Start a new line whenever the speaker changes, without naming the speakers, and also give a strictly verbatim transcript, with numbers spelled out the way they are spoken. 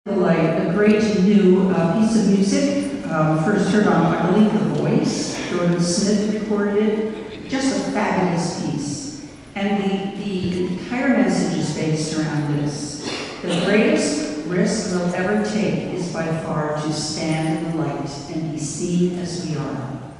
Like a great new uh, piece of music, um, first heard on, I believe, The Voice. Jordan Smith recorded it. Just a fabulous piece. And the, the entire message is based around this. The greatest risk we'll ever take is by far to stand in the light and be seen as we are.